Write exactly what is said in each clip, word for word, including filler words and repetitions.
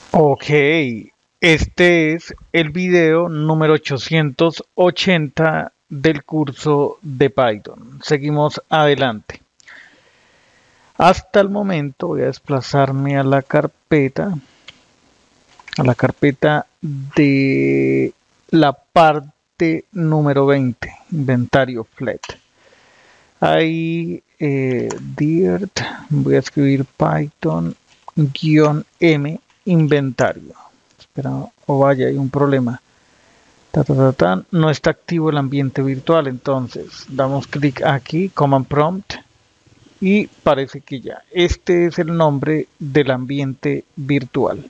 Ok, este es el video número ochocientos ochenta del curso de Python. Seguimos adelante. Hasta el momento voy a desplazarme a la carpeta, a la carpeta de la parte número veinte, inventario flat. Ahí, eh, dirt, voy a escribir Python guión M inventario. Espera, o vaya, hay un problema. Ta, ta, ta, ta. No está activo el ambiente virtual, entonces damos clic aquí, command prompt, y parece que ya. Este es el nombre del ambiente virtual.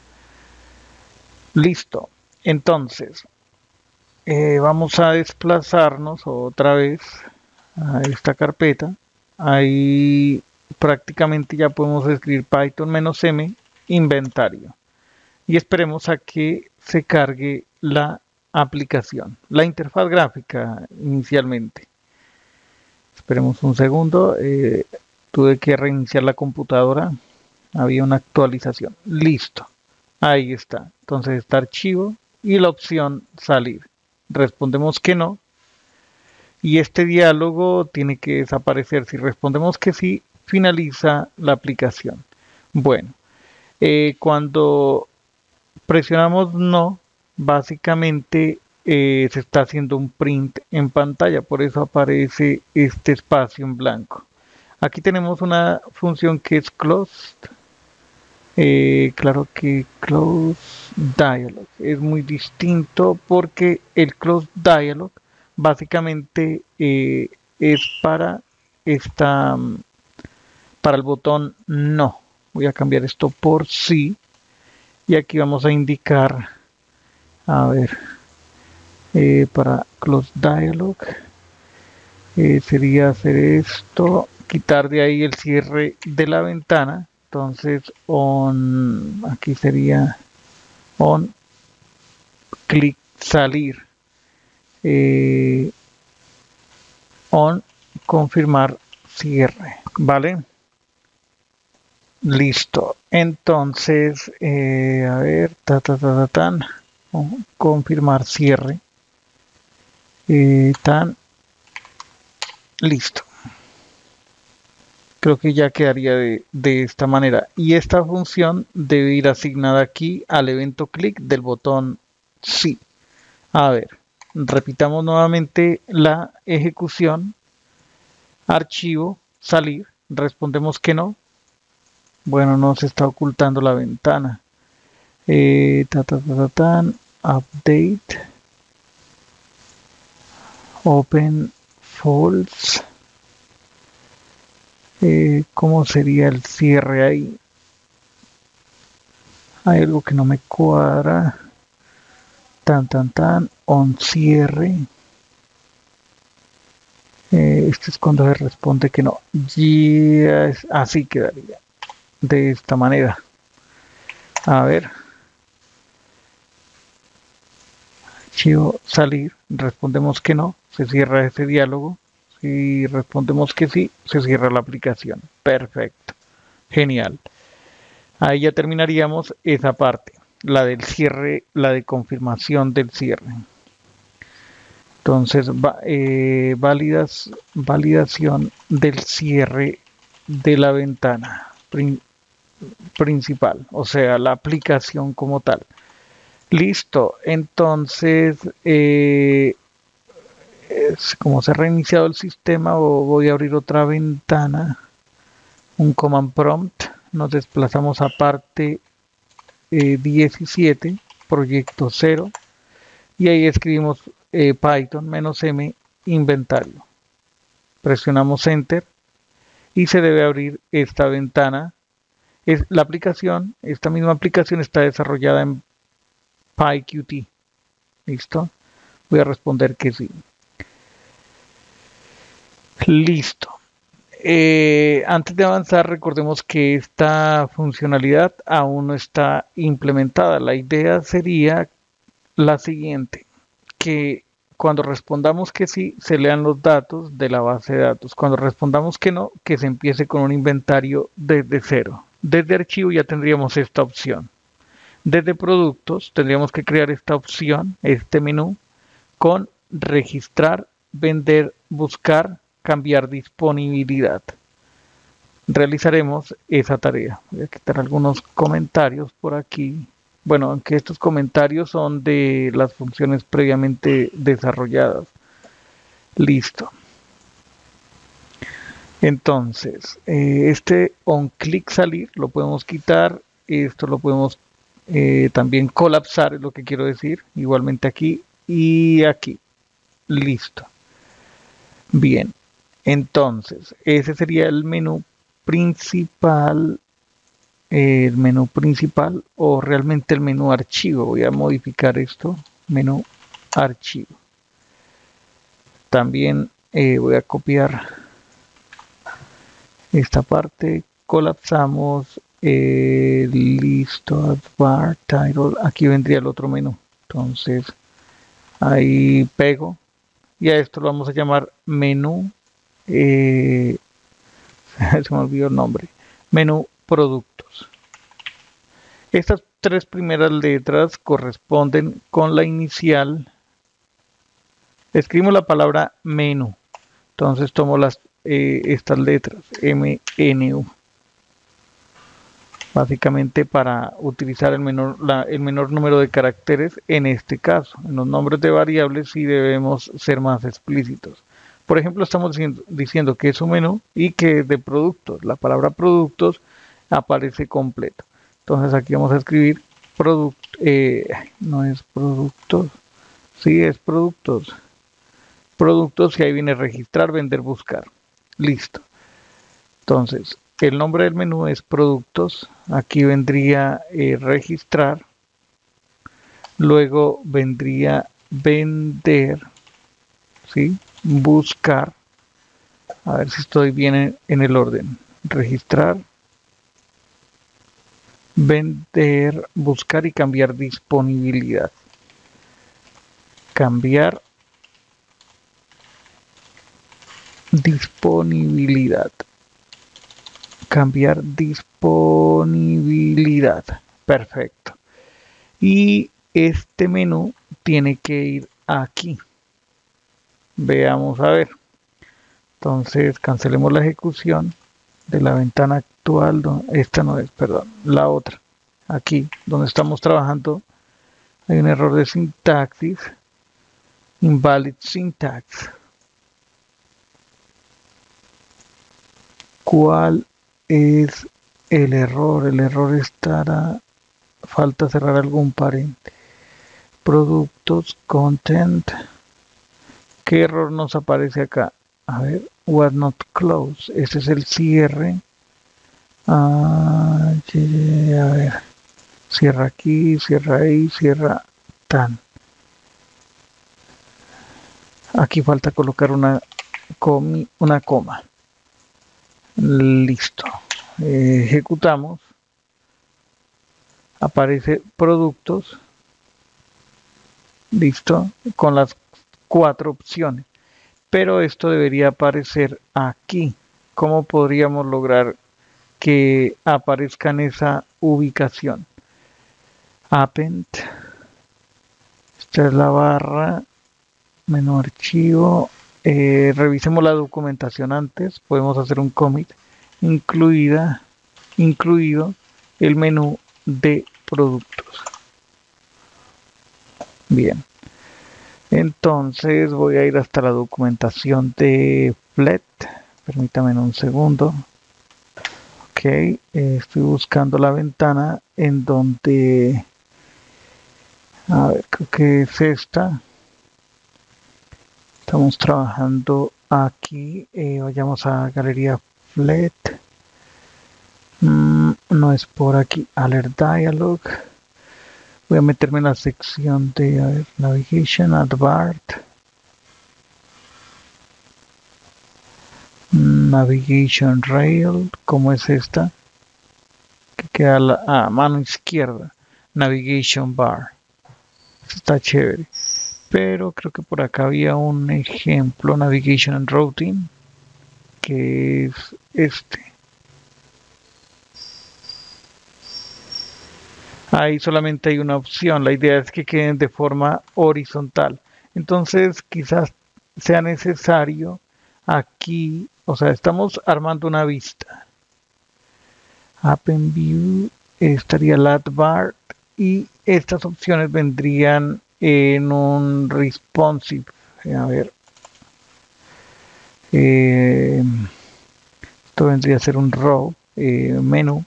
Listo. Entonces, eh, vamos a desplazarnos otra vez a esta carpeta. Ahí prácticamente ya podemos escribir Python-M inventario. Y esperemos a que se cargue la aplicación, la interfaz gráfica inicialmente. Esperemos un segundo. Eh, tuve que reiniciar la computadora. Había una actualización. Listo. Ahí está. Entonces está archivo y la opción salir. Respondemos que no. Y este diálogo tiene que desaparecer. Si respondemos que sí, finaliza la aplicación. Bueno, eh, cuando presionamos no, básicamente eh, se está haciendo un print en pantalla, por eso aparece este espacio en blanco. Aquí tenemos una función que es closed. Eh, claro que close dialog es muy distinto porque el close dialog básicamente eh, es para esta para el botón no. Voy a cambiar esto por sí y aquí vamos a indicar, a ver, eh, para close dialog eh, sería hacer esto, quitar de ahí el cierre de la ventana. Entonces on, aquí sería on, clic salir, eh, on, confirmar cierre, ¿vale? Listo. Entonces, eh, a ver, ta, ta, ta, ta, tan, confirmar cierre, eh, tan, listo. Creo que ya quedaría de, de esta manera. Y esta función debe ir asignada aquí al evento clic del botón sí. A ver, repitamos nuevamente la ejecución. Archivo, salir, respondemos que no. Bueno, no se está ocultando la ventana. Eh, ta, ta, ta, ta, tan, update, open false. Eh, ¿Cómo sería el cierre ahí? Hay algo que no me cuadra. Tan, tan, tan, on cierre. Eh, esto es cuando se responde que no. Yes, así quedaría. De esta manera. A ver. Archivo salir. Respondemos que no. Se cierra ese diálogo. Si respondemos que sí, se cierra la aplicación. Perfecto. Genial. Ahí ya terminaríamos esa parte. La del cierre, la de confirmación del cierre. Entonces, va, eh, validas, validación del cierre de la ventana prin, principal, o sea, la aplicación como tal. Listo, entonces, eh, es, como se ha reiniciado el sistema, voy a abrir otra ventana, un command prompt, nos desplazamos a parte eh, diecisiete, proyecto cero, y ahí escribimos eh, Python menos M inventario. Presionamos Enter y se debe abrir esta ventana. Es la aplicación, esta misma aplicación está desarrollada en PyQt. ¿Listo? Voy a responder que sí. Listo. Eh, antes de avanzar, recordemos que esta funcionalidad aún no está implementada. La idea sería la siguiente, que cuando respondamos que sí, se lean los datos de la base de datos. Cuando respondamos que no, que se empiece con un inventario desde cero. Desde archivo ya tendríamos esta opción. Desde productos tendríamos que crear esta opción, este menú, con registrar, vender, buscar, cambiar disponibilidad. Realizaremos esa tarea. Voy a quitar algunos comentarios por aquí. Bueno, aunque estos comentarios son de las funciones previamente desarrolladas. Listo. Entonces, eh, este on click salir lo podemos quitar. Esto lo podemos eh, también colapsar, es lo que quiero decir. Igualmente aquí y aquí. Listo. Bien. Entonces, ese sería el menú principal. Eh, el menú principal o realmente el menú archivo. Voy a modificar esto. Menú archivo. También eh, voy a copiar esta parte, colapsamos, eh, listo, bar, title, aquí vendría el otro menú. Entonces, ahí pego y a esto lo vamos a llamar menú, eh, se me olvidó el nombre, menú productos. Estas tres primeras letras corresponden con la inicial. Escribimos la palabra menú. Entonces tomo las, eh, estas letras, M N U. Básicamente para utilizar el menor, la, el menor número de caracteres en este caso. En los nombres de variables sí debemos ser más explícitos. Por ejemplo, estamos diciendo, diciendo que es un menú y que es de productos. La palabra productos aparece completo. Entonces aquí vamos a escribir producto, eh, no es productos, sí es productos. Productos y ahí viene registrar, vender, buscar. Listo. Entonces, el nombre del menú es productos. Aquí vendría eh, registrar. Luego vendría vender. ¿Sí? Buscar. A ver si estoy bien en, en el orden. Registrar. Vender, buscar y cambiar disponibilidad. Cambiar disponibilidad. Cambiar disponibilidad. Perfecto. Y este menú tiene que ir aquí. Veamos a ver. Entonces cancelemos la ejecución de la ventana actual. Esta no es, perdón, la otra. Aquí, donde estamos trabajando, hay un error de sintaxis. Invalid syntax. ¿Cuál es el error? El error estará, falta cerrar algún paréntesis. Productos, content. ¿Qué error nos aparece acá? A ver, was not close. Ese es el cierre. Ah, a ver, cierra aquí, cierra ahí, cierra tan. Aquí falta colocar una, comi, una coma. Listo. Eh, ejecutamos. Aparece productos. Listo. Con las cuatro opciones. Pero esto debería aparecer aquí. ¿Cómo podríamos lograr que aparezca en esa ubicación? Append. Esta es la barra. Menú archivo. Eh, revisemos la documentación antes. Podemos hacer un commit. Incluida, incluido el menú de productos. Bien. Entonces voy a ir hasta la documentación de Flet. Permítame un segundo. Ok, eh, estoy buscando la ventana en donde, a ver, creo que es esta. Estamos trabajando aquí. Eh, vayamos a Galería Flet. Mm, no es por aquí. Alert Dialog. Voy a meterme en la sección de a ver, Navigation, Advart. Navigation Rail. ¿Cómo es esta? Que queda a la ah, mano izquierda. Navigation Bar. Está chévere. Pero creo que por acá había un ejemplo. Navigation and Routing. Que es este. Ahí solamente hay una opción. La idea es que queden de forma horizontal. Entonces quizás sea necesario aquí, o sea, estamos armando una vista. App en View, estaría la Bar y estas opciones vendrían en un responsive. A ver. Eh, esto vendría a ser un row, eh, menú.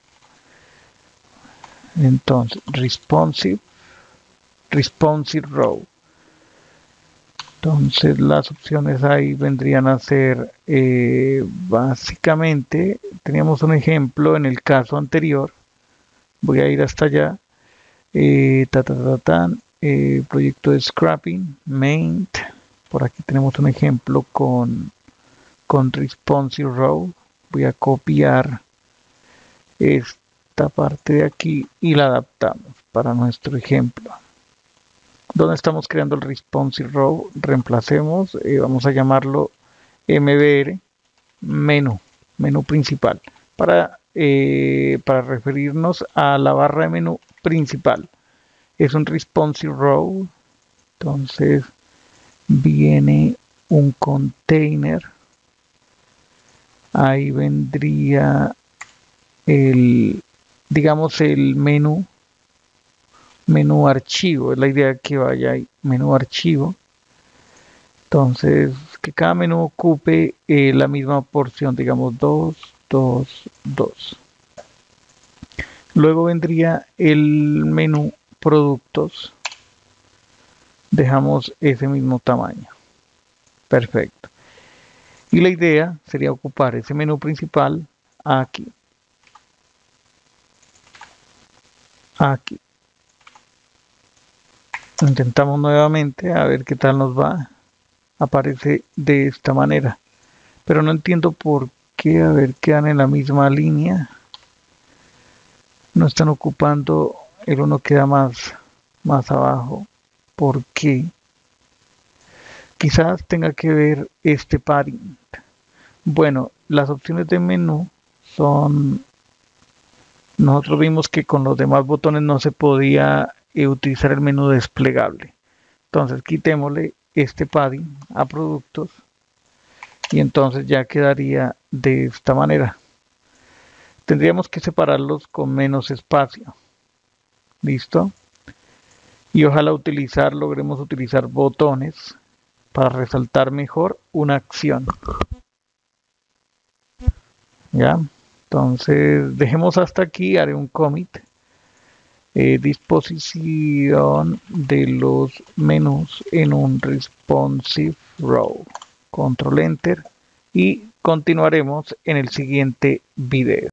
Entonces, responsive, responsive row. Entonces las opciones ahí vendrían a ser eh, básicamente, teníamos un ejemplo en el caso anterior, voy a ir hasta allá, eh, ta, ta, ta, ta, eh, proyecto de scrapping, main, por aquí tenemos un ejemplo con, con responsive row, voy a copiar esta parte de aquí y la adaptamos para nuestro ejemplo. Donde estamos creando el responsive row, reemplacemos, eh, vamos a llamarlo M B R, menú, menú principal, para, eh, para referirnos a la barra de menú principal. Es un responsive row, entonces viene un container, ahí vendría el, digamos, el menú, menú archivo, es la idea que vaya ahí, menú archivo. Entonces, que cada menú ocupe eh, la misma porción, digamos dos, dos, dos. Luego vendría el menú productos. Dejamos ese mismo tamaño. Perfecto. Y la idea sería ocupar ese menú principal aquí. Aquí. Intentamos nuevamente a ver qué tal nos va. Aparece de esta manera. Pero no entiendo por qué. A ver, quedan en la misma línea. No están ocupando. El uno queda más, más abajo. ¿Por qué? Quizás tenga que ver este padding. Bueno, las opciones de menú son... Nosotros vimos que con los demás botones no se podía eh, utilizar el menú desplegable. Entonces quitémosle este padding a productos y entonces ya quedaría de esta manera. Tendríamos que separarlos con menos espacio. ¿Listo? Y ojalá utilizar, logremos utilizar botones para resaltar mejor una acción. ¿Ya? Entonces dejemos hasta aquí, haré un commit. Eh, disposición de los menús en un responsive row. Control enter y continuaremos en el siguiente video.